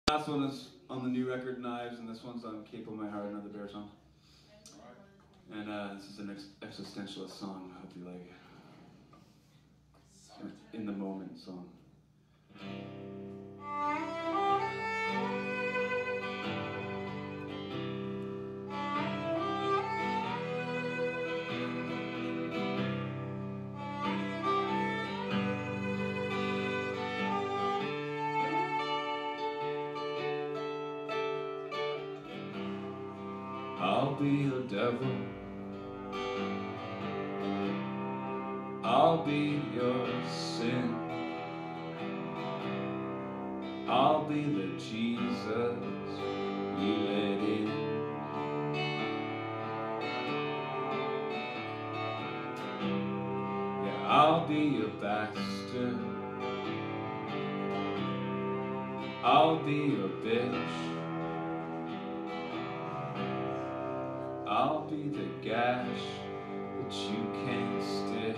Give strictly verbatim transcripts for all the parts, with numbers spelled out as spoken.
Last one is on the new record, Knives, and this one's on Cape of My Heart, another Bear song. And uh, this is an ex existentialist song. I hope you like it. In the moment song. I'll be your devil, I'll be your sin, I'll be the Jesus you let in. Yeah, I'll be your bastard, I'll be your bitch, I'll be the gash that you can't stitch.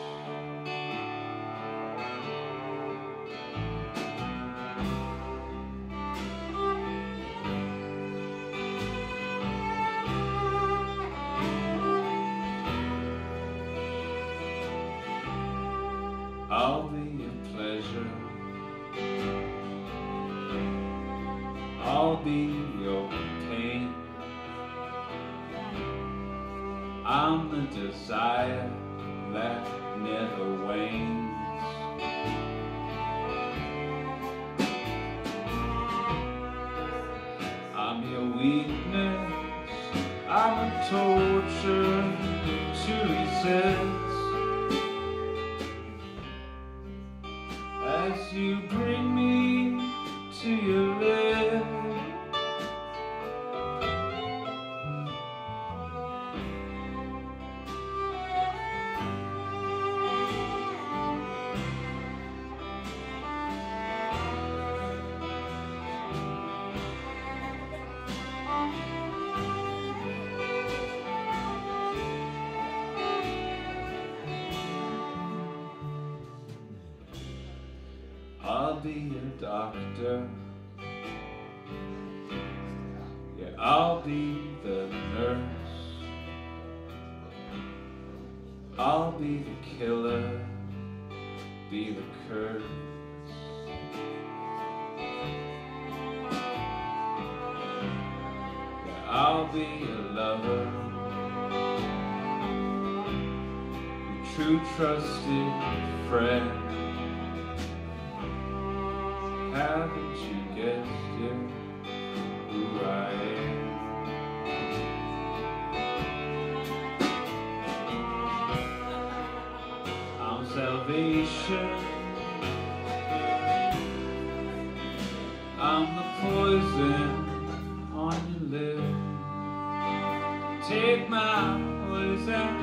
I'll be your pleasure, I'll be your pain, I'm the desire that never wanes. I'm your weakness, I'm a torture to resist. As you bring me to your lips, I'll be your doctor, yeah, I'll be the nurse, I'll be the killer, be the curse. Yeah, I'll be a lover, your true trusted friend. Haven't you guessed yet who I am? I'm salvation, I'm the poison on your lips. Take my poison,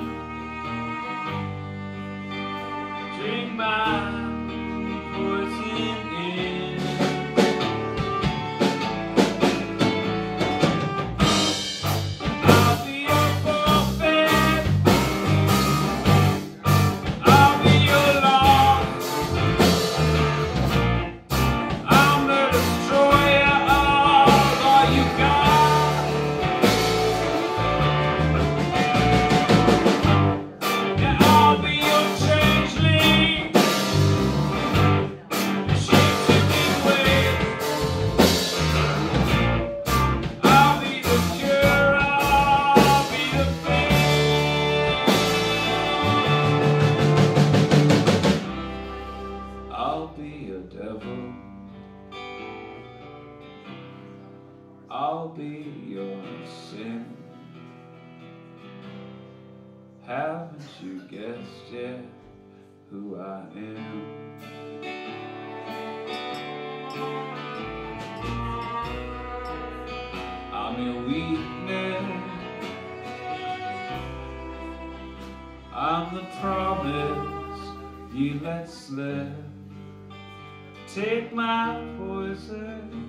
drink my poison in. I'll be your sin. Haven't you guessed yet who I am? I'm your weakness, I'm the promise you let slip. Take my poison,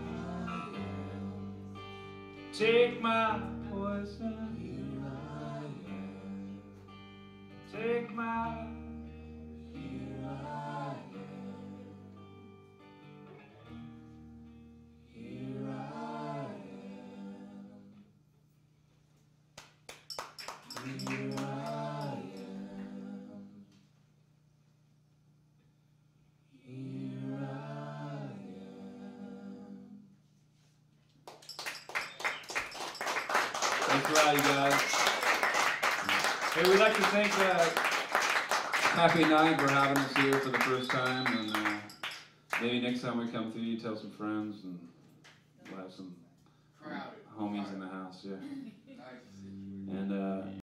take my poison, take my, here I am, Thanks a lot, you guys. Hey, we'd like to thank uh, Happy Nine for having us here for the first time, and uh, maybe next time we come through, you tell some friends, and we'll have some homies in the house, yeah. And uh,